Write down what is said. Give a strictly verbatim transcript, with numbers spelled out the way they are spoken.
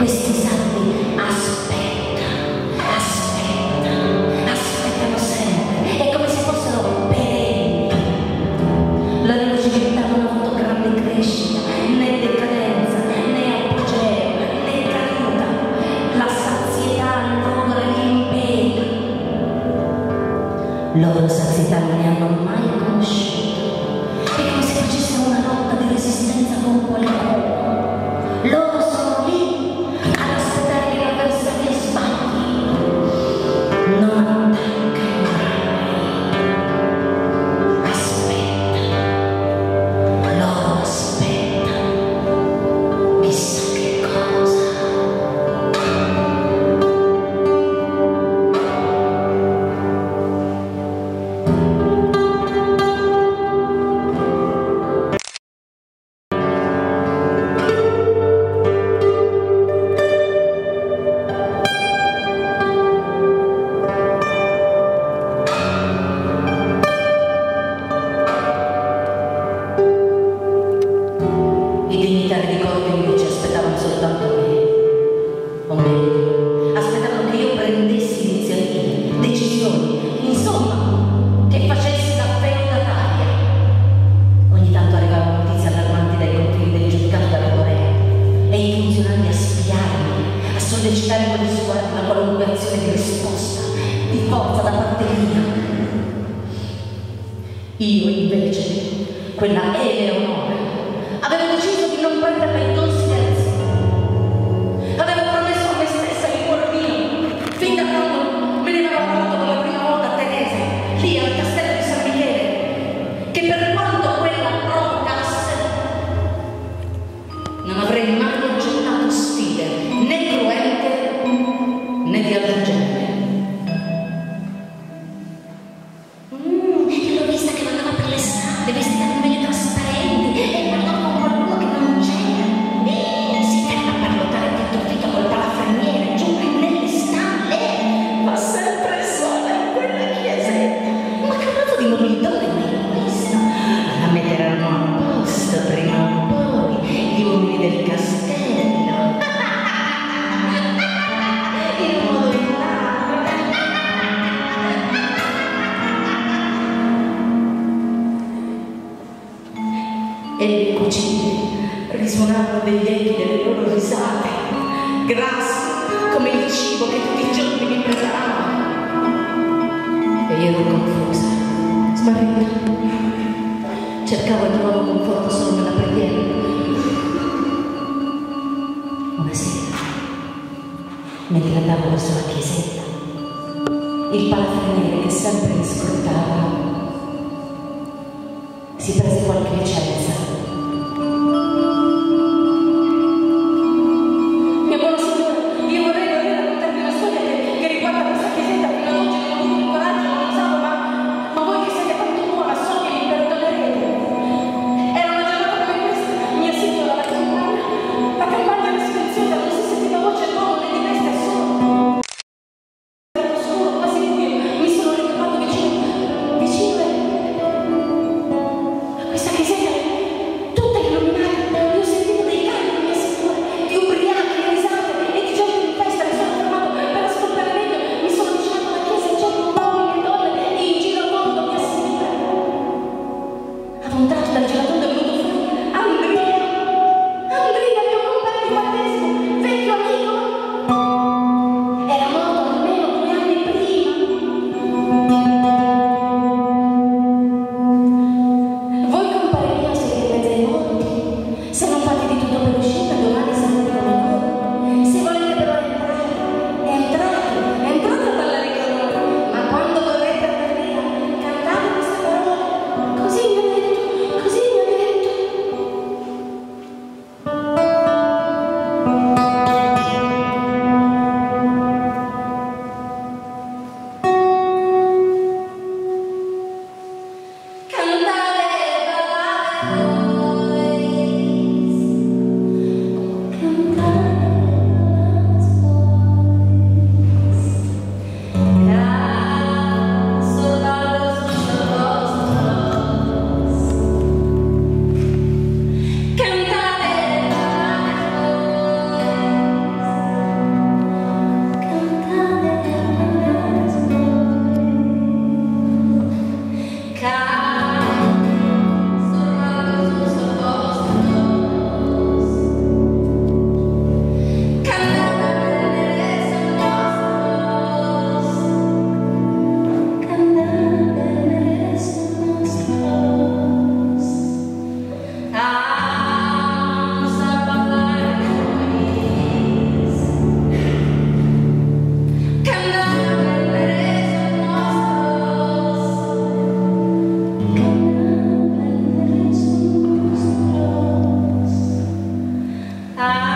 questi salvi aspetta, aspetta, aspettano sempre, è come se fossero perenti. La loro civiltà non ha avuto grande crescita, né decadenza, né apogeo, né caduta. La sazietà loro gli impegna. Loro sazietà non ne hanno mai conosciuto. È come se facessero una lotta di resistenza con qualcuno. Loro sono lì ad aspettare che l'avversario sbagli. Non attaccano. Aspetta. Loro aspettano. Chissà che cosa. I dignitari di corte invece aspettavano soltanto me, o meglio, aspettavano che io prendessi iniziative, decisioni, insomma, che facessi da feudataria. Ogni tanto arrivavano notizie allarmanti dai confini del giudicato della Corea e i funzionari a spiarmi, a sollecitare con gli sguardi una qualunque azione di risposta, di forza da parte mia. Io invece, quella Eleonora, avevo deciso di non prenderla in considerazione. Avevo promesso a me stessa di cuor mio, fin da quando me ne avevo parlato per la prima volta a Teresa, lì al castello di San Michele, che per quanto quella provocasse, non avrei mai accettato sfide né cruente né di altro genere. Mm, l'ho vista che andava per le strade, vestita con veli trasparenti e parlava con qualcuno che non c'era. Eh, si ferma a parlottare dietro fitto col palafreniere, giù nelle stalle. Ma sempre sola in quella chiesetta. Ma che razza di nobiltone mai questa? La metteranno a posto prima o poi gli uomini del castello. In modo in e le cucine risuonavano degli echi delle loro risate, grassi come il cibo che tutti i giorni mi preparavano. E io ero confusa, smarrita. Cercavo e trovavo conforto solo nella preghiera. Una sera, mentre andavo verso la chiesetta, il palafreniere che sempre mi scrutava si prese qualche licenza. Mia buona signora, io vorrei vorrei raccontarvi una storia che, che riguarda questa chiesetta. Fino ad oggi non ho avuto il coraggio, non lo usato, ma, ma voi che siete tanto buona, so che mi perdonerete. Era una giornata come questa, mia signora, la campagna, la campagna era silenziosa, non si sentiva voce d'uomo né di bestia, solo scuro, quasi buio. Mi sono ritrovato vicino, vicino e... questa chiesetta Ah.